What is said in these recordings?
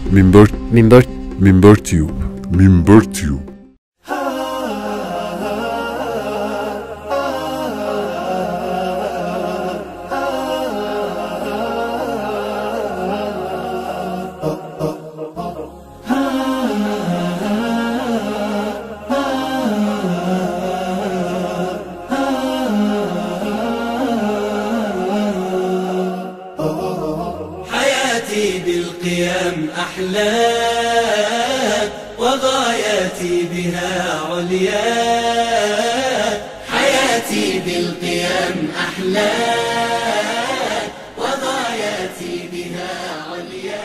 منبر تيوب بالقيام أحلى وغاياتي بها عليا حياتي بالقيام أحلى وغاياتي بها عليا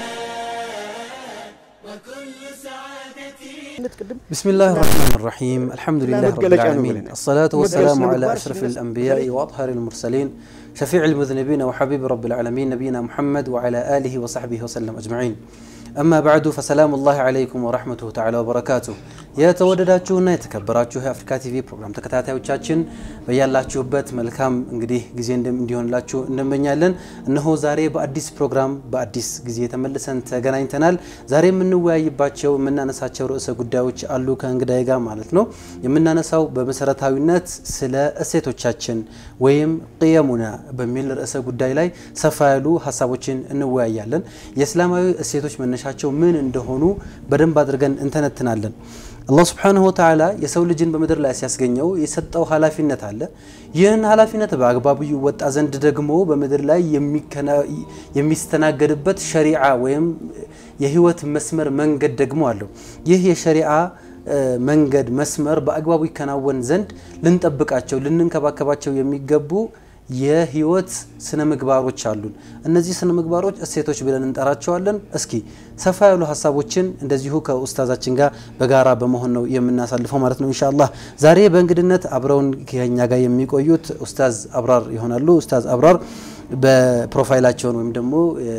وكل سعادتي. بسم الله الرحمن الرحيم. الحمد لله رب العالمين، الصلاة والسلام على أشرف الأنبياء وأطهر المرسلين شفيع المذنبين وحبيب رب العالمين نبينا محمد وعلى آله وصحبه وسلم أجمعين. أما بعد فسلام الله عليكم ورحمته تعالى وبركاته. يا تودداتشونا يتكبراتشو أفريكا تي في بروجرام ተከታታዮቻችን በያላችሁበት መልካም እንግዲህ ጊዜ እንዲሆንላችሁ እንመኛለን። እነሆ ዛሬ በአዲስ ፕሮግራም በአዲስ ጊዜ ተመልሰን ተገናኝተናል። ዛሬ የምንወያይባቸው የምናነሳቸው ርዕሰ ጉዳዮች አሉ ከእንግዳዬ ጋር ማለት ነው። የምናነሳው በመሰረታዊነት ስለ እሴቶቻችን ወይም ቅየሙና በሚል ርዕሰ ጉዳይ ላይ ሰፋ ያሉ ሐሳቦችን እንወያያለን። የእስላማዊ እሴቶች መነሻቸው ምን እንደሆኑ በደንብ አድርገን እንተነትናለን። الله سبحانه وتعالى የሰው ልጅን በመድር ላይ ሲያስገኘው የሰጠው ኃላፊነት አለ። ይህን ኃላፊነት በአግባቡ ይወጣ ዘንድ ደግሞ በመድር ላይ የሚስተናገድበት ሸሪዓ ወይም የህይወት መስመር መንገድ ደግሞ አለው። ይህ የሸሪዓ መንገድ መስመር በአግባቡ ይከናወን ዘንድ ልንጠብቃቸው ልንንከባከባቸው የሚገቡ የህይወት ስነ ምግባሮች አሉን። እነዚህ ስነ ምግባሮች እሴቶች ብለን እንጠራቸዋለን። እስኪ ሰፋ ያሉ ሐሳቦችን እንደዚሁ ከኡስታዛችን ጋር በጋራ በመሆን ነው የምናሳልፈው ማለት ነው ኢንሻአላህ። ዛሬ በእንግድነት አብረውን ከኛ ጋር የሚቆዩት ኡስታዝ አብራር ይሆናሉ። ኡስታዝ አብራር በፕሮፋይላቸውን ወይም ደግሞ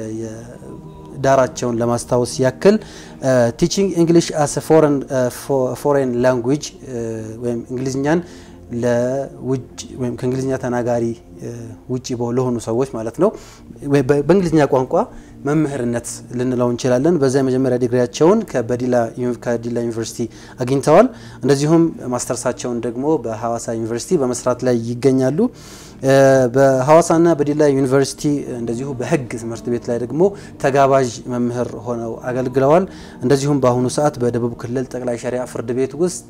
ዳራቸውን ለማስታወስ ያክል teaching English as a foreign language ወይም እንግሊዝኛን ለውጭ ወይም ከእንግሊዝኛ ተናጋሪ ውጪ በሆኑ ሰዎች ማለት ነው በእንግሊዝኛ ቋንቋ መምህርነት ልንለው እንችላለን። በዛ የመጀመሪያ ዲግሪያቸውን ከዲላ ዩኒቨርሲቲ አግኝተዋል። እንደዚሁም ማስተርሳቸውን ደግሞ በሐዋሳ ዩኒቨርሲቲ በመስራት ላይ ይገኛሉ። በሐዋሳና በዲላ ዩኒቨርሲቲ እንደዚሁ በህግ ትምህርት ቤት ላይ ደግሞ ተጋባዥ መምህር ሆነው አገልግለዋል። እንደዚሁም በአሁኑ ሰዓት በደቡብ ክልል ጠቅላይ ሸሪዓ ፍርድ ቤት ውስጥ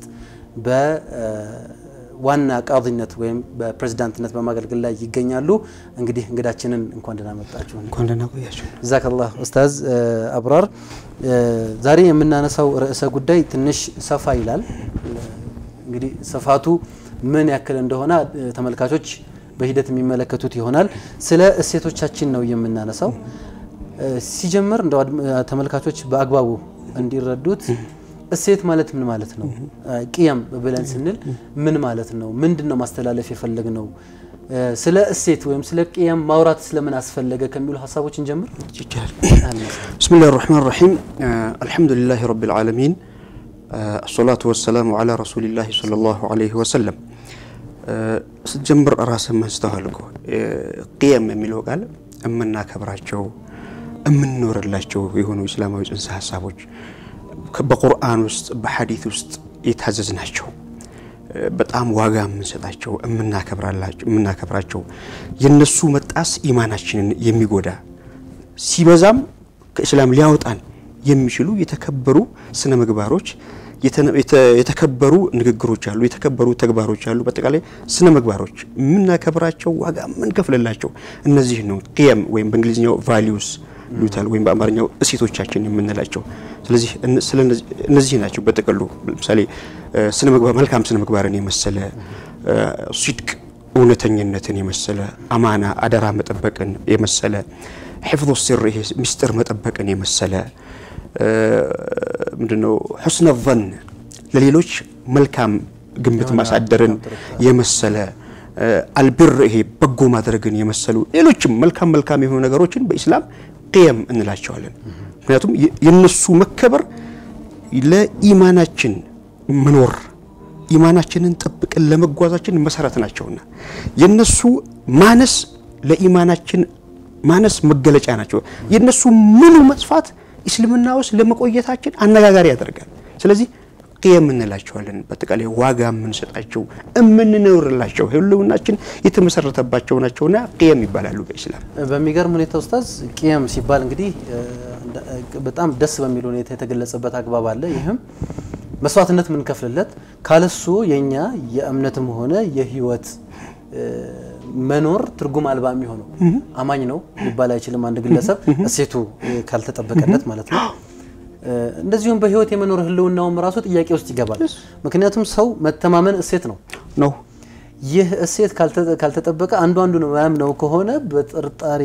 ዋና ቃዲነት ወይም በፕሬዝዳንትነት በማገልገል ላይ ይገኛሉ። እንግዲህ እንግዳችንን እንኳን ደህና መጣችሁ። እንኳን ደህና ቆያችሁ። ጀዛከላህ ኡስታዝ አብራር። ዛሬ የምናነሳው ርዕሰ ጉዳይ ትንሽ ሰፋ ይላል። እንግዲህ ሰፋቱ ምን ያክል እንደሆነ ተመልካቾች በሂደት የሚመለከቱት ይሆናል። ስለ እሴቶቻችን ነው የምናነሳው። ሲጀምር እንደው ተመልካቾች በአግባቡ እንዲረዱት እሴት ማለት ምን ማለት ነው? ቅያም ብለን ስንል ምን ማለት ነው? ምንድነው ማስተላለፍ የፈለግነው? ስለ እሴት ወይም ስለ ቅያም ማውራት ስለምን አስፈለገ ከሚሉ ሐሳቦች እንጀምር ይቻላል። بسم الله الرحمن الرحيم الحمد لله رب العالمين الصلاة والسلام على رسول الله صلى الله عليه وسلم سجمر راس ما استهلكو قيم የሚለው ቃል እምናከብራቸው እምንኖርላቸው የሆኑ እስላማዊ ጽንሰ ሐሳቦች በቁርአን ውስጥ በሐዲስ ውስጥ የታዘዝናቸው በጣም ዋጋ የምንሰጣቸው እምናከብራቸው የነሱ መጣስ ኢማናችንን የሚጎዳ ሲበዛም ከእስላም ሊያወጣን የሚችሉ የተከበሩ ስነ ምግባሮች የተከበሩ ንግግሮች አሉ፣ የተከበሩ ተግባሮች አሉ። በተቃለ ስነ ምግባሮች ምናከብራቸው ዋጋ ምንከፍለላቸው እነዚህ ነው ቅያም ወይም በእንግሊዝኛው values ሉታል ወይም በአማርኛው እሴቶቻችን የምንላቸው። ስለዚህ እነዚህ ናቸው በተቀሉ ለምሳሌ ስነ ምግባር መልካም ስነ ምግባርን የመሰለ ሲድቅ እውነተኝነትን የመሰለ አማና አደራ መጠበቅን የመሰለ حفظ السر ሚስጥር መጠበቅን የመሰለ ምንድነው حسن الظن ለሌሎች መልካም ግምት ማሳደርን የመሰለ አልብር ይሄ በጎ ማድረግን የመሰሉ ሌሎችም መልካም የሆኑ ነገሮችን በእስላም ቅያም እንላቸዋለን። ምክንያቱም የነሱ መከበር ለኢማናችን መኖር ኢማናችንን ጠብቀን ለመጓዛችን መሰረት ናቸውና የነሱ ማነስ ለኢማናችን ማነስ መገለጫ ናቸው። የነሱ ሙሉ መጥፋት እስልምና ውስጥ ለመቆየታችን አነጋጋሪ ያደርጋል ስለዚህ قيم እንላቸዋለን በተቃላይ ዋጋ ምንሰጣቸው እምንኖርላቸው ህልውናችን የተመሰረተባቸው ናቸውና قيم ይባላሉ በእስላም በሚገርም ሁኔታ ኡስታዝ قيم ሲባል እንግዲህ በጣም ደስ በሚል ሁኔታ የተገለጸበት አግባብ አለ ይሄም መስዋዕትነት ምን ከፍልለት ካለሱ የኛ የእምነትም ሆነ የህይወት መኖር ትርጉም አልባ የሚሆነው አማኝ ነው ሊባል አይችልም አንድ ግለሰብ እሴቱ ካልተጠበቀለት ማለት ነው እንደዚሁም በህይወት የመኖር ህልውናውም ራሱ ጥያቄ ውስጥ ይገባል ምክንያቱም ሰው መተማመን እሴት ነው ይህ እሴት ካልተጠበቀ አንዱ ነው ማያምነው ከሆነ በጥርጣሬ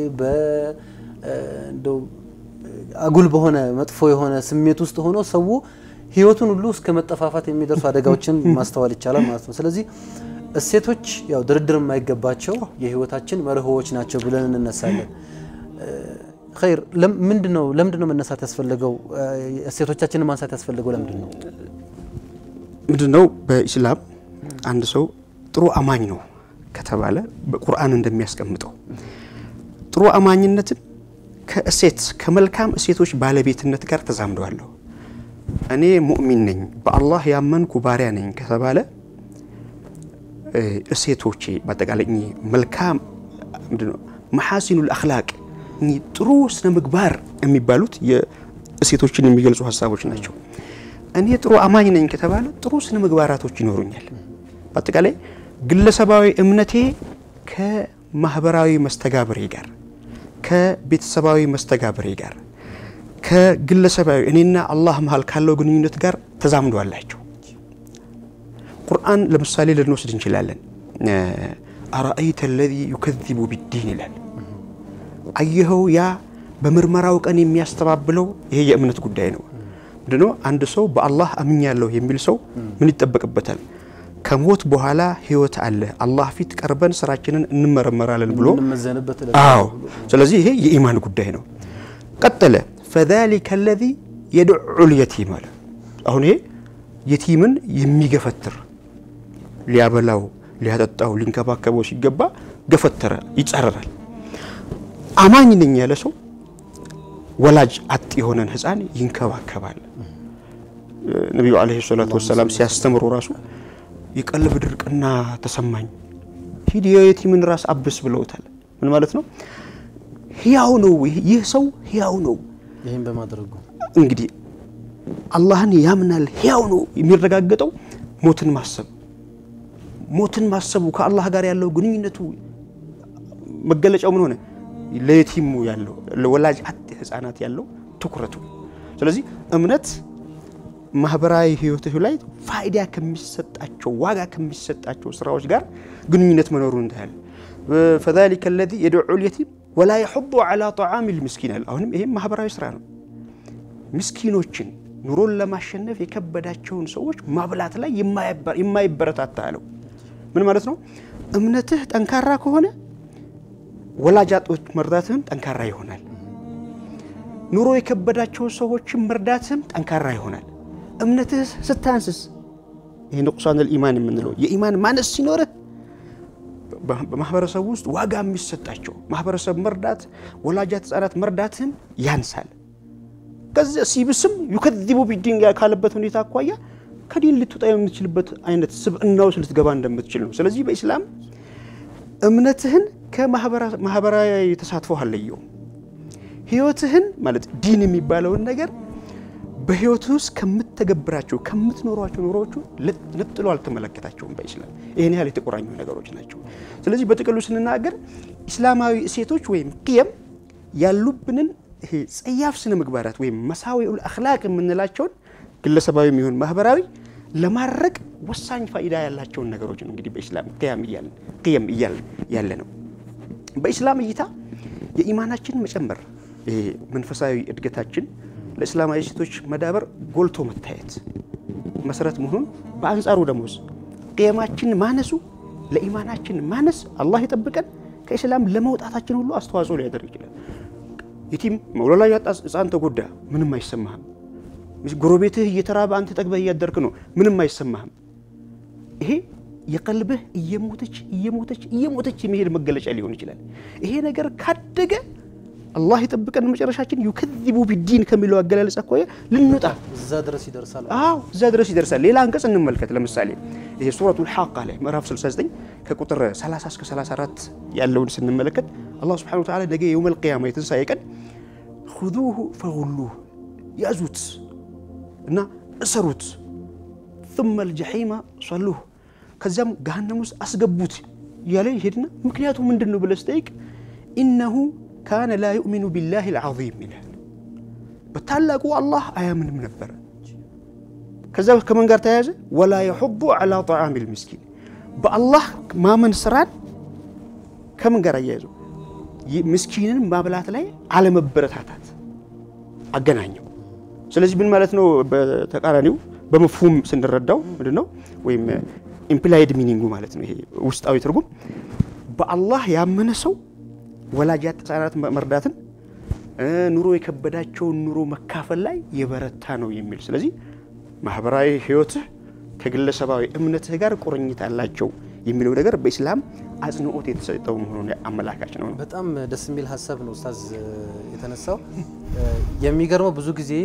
እንደው አጉል በሆነ መጥፎ የሆነ ስሜት ውስጥ ሆኖ ሰው ህይወቱን ሁሉ እስከ መጠፋፋት የሚደርሱ አደጋዎችን ማስተዋል ይቻላል ማለት ነው ስለዚህ እሴቶች ያው ድርድር የማይገባቸው የህይወታችን መርሆዎች ናቸው ብለን እንነሳለን خير ለምንድነው መነሳት ያስፈልገው እሴቶቻችንን ማንሳት ያስፈልገው ምንድነው በእስላም አንድ ሰው ጥሩ አማኝ ነው ከተባለ በቁርአን እንደሚያስቀምጠው ጥሩ አማኝነትን ከእሴት ከመልካም እሴቶች ባለቤትነት ጋር ተዛምዷል እኔ ሙእሚን ነኝ በአላህ ያመንኩ ባሪያ ነኝ ከተባለ እሴቶቼ በአጠቃላይ መልካም ምንድነው መሐሲኑል አኽላቅ ጥሩ ስነ ምግባር የሚባሉት የእሴቶችን የሚገልጹ ሐሳቦች ናቸው እኔ ጥሩ አማኝ ነኝ ከተባለ ጥሩ ስነ ምግባራቶች ይኖሩኛል በአጠቃላይ ግለሰባዊ እምነቴ ከማህበራዊ መስተጋብሬ ጋር ከቤተሰባዊ መስተጋብሬ ጋር ከግለሰባዊ እኔና አላህ መሃል ካለው ግንኙነት ጋር ተዛምዷላችሁ ቁርአን ለምሳሌ ልንወስድ እንችላለን አራአይተ الذي يكذب بالدين ይላል አየኸው ያ በመርመራው ቀን የሚያስተባብለው ይሄ የእምነት ጉዳይ ነው ምንድነው አንድ ሰው በአላህ አምኛለሁ የሚል ሰው ምን ይተበቀበታል ከሞት በኋላ ህይወት አለ አላህ ፊት ቀርበን ስራችንን እንመረመራለን ብሎ አዎ ስለዚህ ይሄ የኢማን ጉዳይ ነው ቀጠለ فذلك الذي يدعو اليتيم አሁን ይሄ የቲምን የሚገፈትር ሊያበላው ሊያጠጣው ሊንከባከበው ሲገባ ገፈተረ ይጻረራል አማኝ ነኝ ያለ ሰው ወላጅ አጥ የሆነን ህፃን ይንከባከባል ነብዩ አለይሂ ሰላቱ ወሰለም ሲያስተምሩ ራሱ የቀልብ ድርቅና ተሰማኝ ሂድ የቲምን ራስ አብስ ብለውታል ምን ማለት ነው ህያው ነው ይህ ሰው ህያው ነው ይሄን በማድረጉ እንግዲህ አላህን ያምናል ህያው ነው የሚረጋገጠው ሞትን ማሰቡ ከአላህ ጋር ያለው ግንኙነቱ መገለጫው ምን ሆነ ለየቲሙ ያለው ለወላጅ አጥ ህፃናት ያለው ትኩረቱ ስለዚህ እምነት ማህበራዊ ህይወቱ ላይ ፋይዳ ከሚሰጣቸው ዋጋ ከሚሰጣቸው ስራዎች ጋር ግንኙነት መኖሩን እንታያል فذلك الذي يدعو اليتيم ولا يحض على طعام المسكين አሁንም ይሄ ማህበራዊ ስራ ነው ምስኪኖችን ኑሮን ለማሸነፍ የከበዳቸውን ሰዎች ማብላት ላይ የማይበረታታ አለው ምን ማለት ነው እምነትህ ጠንካራ ከሆነ ወላጃጦች መርዳትም ጠንካራ ይሆናል ኑሮ የከበዳቸው ሰዎችን መርዳትም ጠንካራ ይሆናል እምነትህ ስታንስስ ይሄ ንቁሳን الإيمان የምንለው የኢማን ማነስ ሲኖር በማህበረሰቡ ውስጥ ዋጋ የሚሰጣቸው ማህበረሰብ መርዳት ወላጃት ህፃናት መርዳትም ያንሳል ከዛ ሲብስም ይከذቡ بالدين ያካለበት ሁኔታ አቋያ ከዲን ልትወጣ የምትችልበት አይነት ስብዕናው ልትገባ እንደምትችል ነው ስለዚህ በእስላም እምነትህን ከማህበራዊ ተሳትፎ አለየው ህይወትህን ማለት ዲን የሚባለው ነገር በህይወት ውስጥ ከምትተገብራቸው ከምትኖሯቸው ኑሮዎች ለጥሎ አልተመለከታቸውም በእስላም ይሄን ያህል የተቆራኙ ነገሮች ናቸው ስለዚህ በጥቅሉ ስንናገር እስላማዊ እሴቶች ወይም قيم ያሉብንን ይሄ ጸያፍ ስነ ምግባራት ወይም መሳዊኡል አኽላቅ የምንላቸው ግለሰባዊ የሚሆን ማህበራዊ ለማረቅ ወሳኝ ፋይዳ ያላቸው ነገሮች ነው እንግዲህ በእስላም قيم ያለ ነው በእስላም እይታ የኢማናችን መጨመር ይሄ መንፈሳዊ እድገታችን ለእስላማዊ እሴቶች መዳበር ጎልቶ መታየት መሰረት መሆኑን በአንጻሩ ደሞዝ قيماችን ማነሱ ለኢማናችን ማነስ አላህ ይጠብቀን ከእስላም ለመውጣታችን ሁሉ አስተዋጽኦ ሊያደርግ ይችላል የቲም መውላላ ያጣስ ህፃን ተጎዳ ምንም አይሰማህም ጎረቤትህ እየተራበ አንተ ጠግበህ እያደርክ ነው ምንም አይሰማህም ይሄ የቀልብህ እየሞተች የሚሄድ መገለጫ ሊሆን ይችላል ይሄ ነገር ካደገ الله يطبقنا መጨረሻችን يكذب بالدين ከሚለው አገላለጽ አቆየ ልንወጣ እዛ ድረስ ይደርሳል እዛ ድረስ ይደርሳል ሌላ አንቀጽ እንመልከት ለምሳሌ ይሄ ሱረቱል ሐቃ ላይ ምዕራፍ 69 ከቁጥር 30 እስከ 34 ያለውን ስንመለከት አላህ Subhanahu Wa Ta'ala ነገ يوم القيامه የትንሳኤ ቀን خذوه فغلوه ያዙት እና እሰሩት ثم الجحيم صلوه ከዛም ገሃነም ውስጥ አስገቡት ያለ ይሄድና ምክንያቱ ምንድነው ብለህ ጠይቅ انه كان لا يؤمن بالله العظيم ይላል በታላቁ አላህ አያምንም ነበር ከዛ ከመን ጋር ተያያዘ ولا يحض على طعام المسكين በአላህ ማመን ስራን ከመን ጋር ያያዘው ምስኪንን ማብላት ላይ አለመበረታታት አገናኘው ስለዚህ ምን ማለት ነው በተቃራኒው በመፍሁም ስንረዳው ምንድነው ወይም ኢምፕላይድ ሚኒንጉ ማለት ነው ይሄ ውስጣዊ ትርጉም በአላህ ያመነ ሰው ወላጅ ተሳራት መርዳትን ኑሮ የከበዳቸው ኑሮ መካፈል ላይ የበረታ ነው የሚል ስለዚህ ማህበራዊ ህይወት ከግለሰባዊ እምነትህ ጋር ቁርኝት አላቸው የሚለው ነገር በእስላም አጽንኦት የተሰጠው መሆኑን አመላካች ነው በጣም ደስ የሚል ሐሳብ ነው ኡስታዝ የተነሳው የሚገርመው ብዙ ጊዜ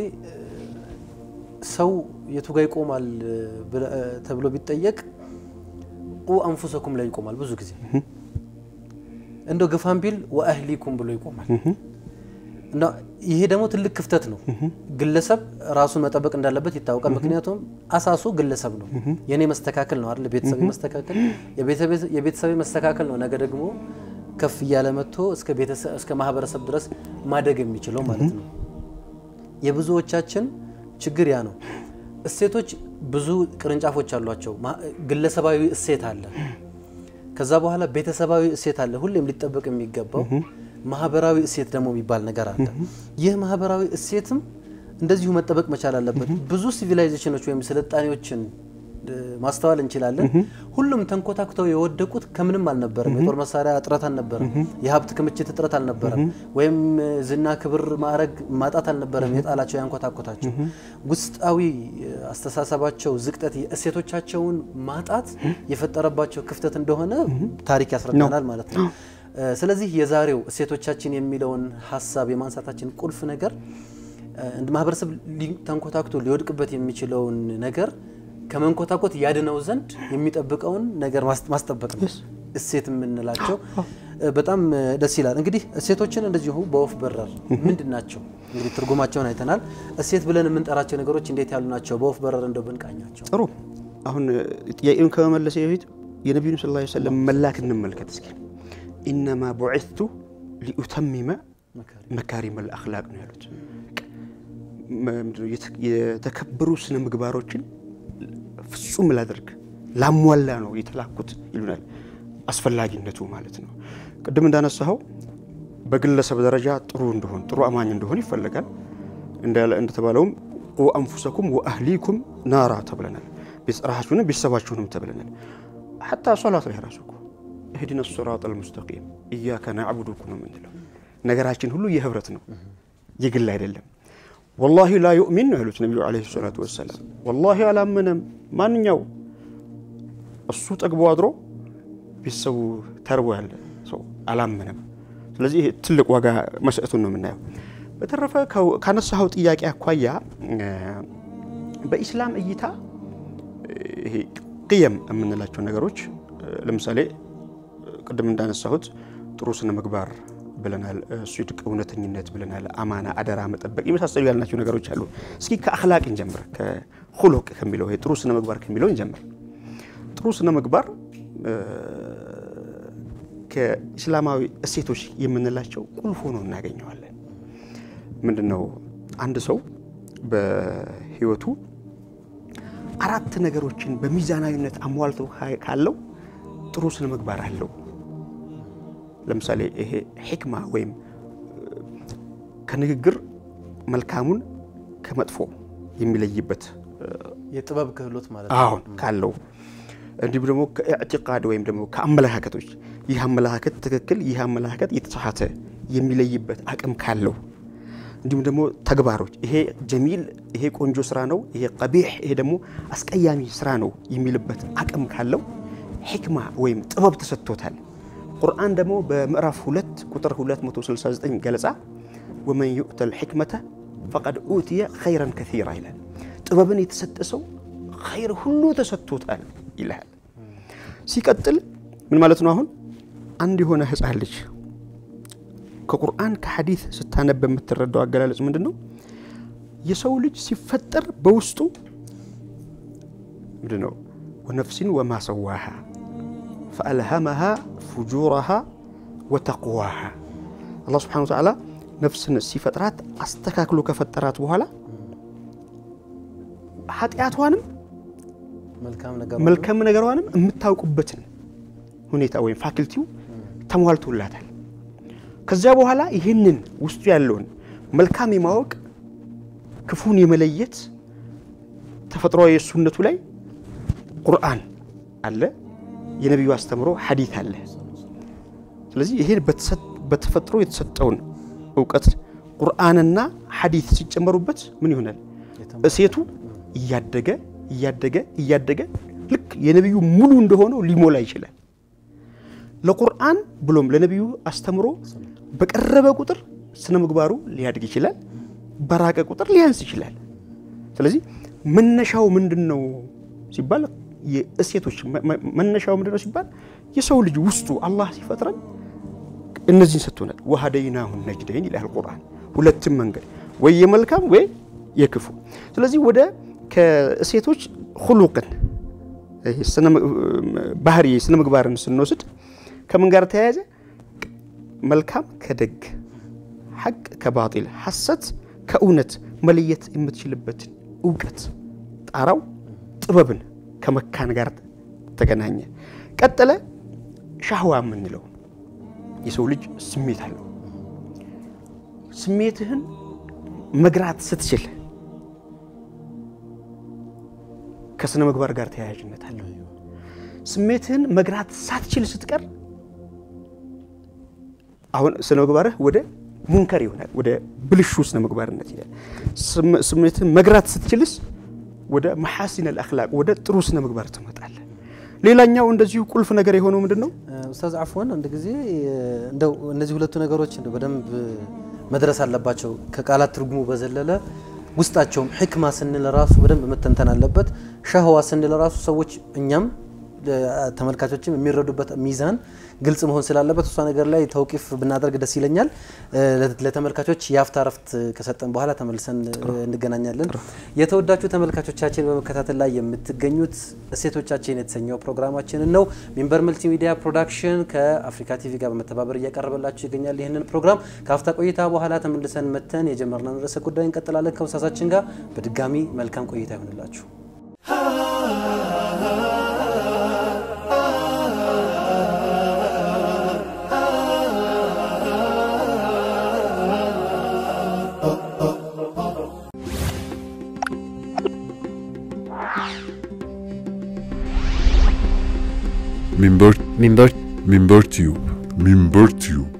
ሰው የቱ ጋር ይቆማል ተብሎ ቢጠየቅ አንፉሰኩም ላይ ይቆማል ብዙ ጊዜ እንዶ ግፋን ቢል ወአህሊኩም ብሎ ይቆማል እና ይሄ ደግሞ ትልቅ ክፍተት ነው ግለሰብ ራሱን መጠበቅ እንዳለበት ይታወቃል ምክንያቱም አሳሱ ግለሰብ ነው የኔ መስተካከል ነው አይደል ቤተሰብ መስተካከል የቤተሰብ መስተካከል ነው ነገ ደግሞ ከፍ ያለ መጥቶ እስከ ማህበረሰብ ድረስ ማደግ የሚችለው ማለት ነው የብዙዎቻችን ችግር ያ ነው እሴቶች ብዙ ቅርንጫፎች አሏቸው ግለሰባዊ እሴት አለ ከዛ በኋላ ቤተሰባዊ እሴት አለ ሁሌም ሊጠበቅ የሚገባው ማህበራዊ እሴት ደግሞ የሚባል ነገር አለ ይህ ማህበራዊ እሴትም እንደዚሁ መጠበቅ መቻል አለበት ብዙ ሲቪላይዜሽኖች ወይም ስልጣኔዎችን ማስተዋል እንችላለን ሁሉም ተንኮታክተው የወደቁት ከምንም አልነበረም የጦር መሳሪያ እጥረት አልነበረም የሀብት ክምችት እጥረት አልነበረም ወይም ዝና ክብር ማዕረግ ማጣት አልነበረም የጣላቸው ያንኮታኮታቸው ውስጣዊ አስተሳሰባቸው ዝቅጠት እሴቶቻቸውን ማጣት የፈጠረባቸው ክፍተት እንደሆነ ታሪክ ያስረዳናል ማለት ነው ስለዚህ የዛሬው እሴቶቻችን የሚለውን ሐሳብ የማንሳታችን ቁልፍ ነገር እንደ ማህበረሰብ ተንኮታክቶ ሊወድቅበት የሚችለውን ነገር ከመንኮታኮት ያድነው ዘንድ የሚጠብቀውን ነገር ማስጠበቅ ነው እሴት ምንላቸው በጣም ደስ ይላል እንግዲህ እሴቶችን እንደዚሁ በወፍ በረር ምንድናቸው እንግዲህ ትርጉማቸውን አይተናል እሴት ብለን የምንጠራቸው ነገሮች እንዴት ያሉ ናቸው በወፍ በረር እንደው ብንቃኛቸው ጥሩ አሁን ጥያቄውን ከመመለስ በፊት የነብዩ ሰለላሁ ዐለይሂ ወሰለም መላክ እንመልከት እስኪ انما بعثت لاتمم مكارم الاخلاق ነው ያሉት የተከበሩ ስነ ምግባሮችን ፍጹም ላድርግ ላሟላ ነው የተላኩት ይሉናል አስፈላጊነቱ ማለት ነው ቅድም እንዳነሳው በግለሰብ ደረጃ ጥሩ እንደሆን ጥሩ አማኝ እንደሆን ይፈልጋል እንደተባለውም ወአንፉሰኩም ወአህሊኩም ናራ ተብለናል ቢስራሃችሁን ቢሰባችሁንም ተብለናል حتى صلاه ላይ ራሱኩ اهدنا الصراط المستقيم اياك نعبد وكن ምንለው ነገራችን ሁሉ የህብረት ነው የግል አይደለም والله لا يؤمن ያሉት ነብዩ አለይሂ ሰላቱ ወሰለም والله አላመነም ማንኛው እሱ ጠግቦ አድሮ ቢሰው ተርቦ ያለ ሰው አላመነም ስለዚህ ትልቅ ዋጋ መስጠቱን ነው የምናየው በተረፈ ካነሳው ጥያቄ አኳያ በእስላም እይታ ይሄ ቅየም የምንላቸው ነገሮች ለምሳሌ ቅድም እንዳነሳሁት ጥሩ ስነ ምግባር ብለናል ስድቅ እውነተኝነት ብለናል አማና አደራ መጠበቅ የመሳሰሉ ያልናቸው ነገሮች አሉ እስኪ ከአኽላቅ እንጀምር ከኹሉቅ ከሚለው ጥሩ ስነ ምግባር ከሚለው እንጀምር ጥሩ ስነ ምግባር ከእስላማዊ እሴቶች የምንላቸው ቁልፍ ሆኖ እናገኘዋለን ምንድነው አንድ ሰው በህይወቱ አራት ነገሮችን በሚዛናዊነት አሟልቶ ካለው ጥሩ ስነ ምግባር አለው ለምሳሌ ይሄ ህክማ ወይም ከንግግር መልካሙን ከመጥፎ የሚለይበት የጥበብ ክህሎት ማለት ነው ካለው እንዲሁ ደግሞ ከኢዕቲቃድ ወይም ደግሞ ከአመለካከቶች ይህ አመለካከት ትክክል ይህ አመለካከት የተሳሳተ የሚለይበት አቅም ካለው እንዲሁ ደግሞ ተግባሮች ይሄ ጀሚል ይሄ ቆንጆ ስራ ነው ይሄ ቀቢህ ይሄ ደግሞ አስቀያሚ ስራ ነው የሚልበት አቅም ካለው ህክማ ወይም ጥበብ ተሰጥቶታል ቁርአን ደግሞ በምዕራፍ 2 ቁጥር 269 ገለጻ ومن يؤت الحكمة فقد أوتي خيرا كثيرا إلى ጥበብን የተሰጠ ሰው خير ሁሉ ተሰጥቶታል ይላል ሲቀጥል ምን ማለት ነው አሁን አንድ የሆነ ህፃን ልጅ ከቁርአን ከሐዲስ ስታነብ የምትረዳው አገላለጽ ምንድነው የሰው ልጅ ሲፈጠር በውስጡ ምንድነው ونفس وما سواها فألهمها فجورها وتقواها الله سبحانه وتعالى نفس الصفات استكاكلو كفترات بحالا ኃጢአቷንም መልካም ነገሯንም የምታውቁበትን ሁኔታ ወይ ፋክልቲው ተሟልቶላታል ከዛ በኋላ ይሄንን ውስጡ ያለውን መልካም የማወቅ ክፉን የመለየት ተፈጥሯዊ ሱነቱ ላይ ቁርአን አለ የነብዩ አስተምሮ ሐዲስ አለ ስለዚህ ይሄን በተፈጥሮ የተሰጠውን ዕውቀት ቁርአንና ሐዲስ ሲጨመሩበት ምን ይሆናል እሴቱ እያደገ ልክ የነብዩ ሙሉ እንደሆነው ሊሞላ ይችላል ለቁርአን ብሎም ለነብዩ አስተምሮ በቀረበ ቁጥር ስነ ምግባሩ ሊያድግ ይችላል በራቀ ቁጥር ሊያንስ ይችላል ስለዚህ መነሻው ምንድነው ሲባል የእሴቶች መነሻው ምንድነው ሲባል የሰው ልጅ ውስጡ አላህ ሲፈጥረን እነዚህን ሰጥቶናል ወሃደይናሁ ነጅደይን ይላል ቁርአን ሁለቱም መንገድ ወይ የመልካም ወይ የክፉ ስለዚህ ወደ ከእሴቶች خلقን ባህሪ ስነ ምግባርን ስንወስድ ከምን ጋር ተያያዘ መልካም ከደግ ሐቅ ከባጢል ሐሰት ከእውነት መለየት የምትችልበት ዕውቀት ጣራው ጥበብን ከመካን ጋር ተገናኘ ቀጠለ ሻህዋ ምንለው የሰው ልጅ ስሜት አለው ስሜትህን መግራት ስትችል ከስነ ምግባር ጋር ተያያዥነት አለው ስሜትህን መግራት ሳትችል ስትቀር አሁን ስነ ምግባርህ ወደ ሙንከር ይሆናል ወደ ብልሹ ስነ ምግባርነት ይላል ስሜትህን መግራት ስትችልስ ወደ መሐሲን الأخلاق ወደ ጥሩ ስነ ምግባር ትመጣለህ ሌላኛው እንደዚሁ ቁልፍ ነገር የሆነው ምንድነው ኡስታዝ አፍዋን አንድ ጊዜ እንደው እነዚህ ሁለቱ ነገሮች እንደው በደንብ መድረስ አለባቸው ከቃላት ትርጉሙ በዘለለ ውስጣቸውም ህክማ ስንል ራሱ በደንብ መተንተን አለበት ሻህዋ ስንል ራሱ ሰዎች እኛም ተመልካቾችም የሚረዱበት ሚዛን ግልጽ መሆን ስላለበት እሷ ነገር ላይ ተውቂፍ ብናደርግ ደስ ይለኛል ለተመልካቾች ያፍታረፍት ከሰጠን በኋላ ተመልሰን እንገናኛለን የተወዳጁ ተመልካቾቻችን በመከታተል ላይ የምትገኙት እሴቶቻችን የተሰኘው ፕሮግራማችን ነው ሚንበር መልቲሚዲያ ፕሮዳክሽን ከአፍሪካ ቲቪ ጋር በመተባበር እያቀረበላችሁ ይገኛል ይሄንን ፕሮግራም ካፍታ ቆይታ በኋላ ተመልሰን መተን የጀመርነውን ርዕሰ ጉዳይ እንቀጥላለን ከውሳሳችን ጋር በድጋሚ መልካም ቆይታ ይሁንላችሁ Minber Tube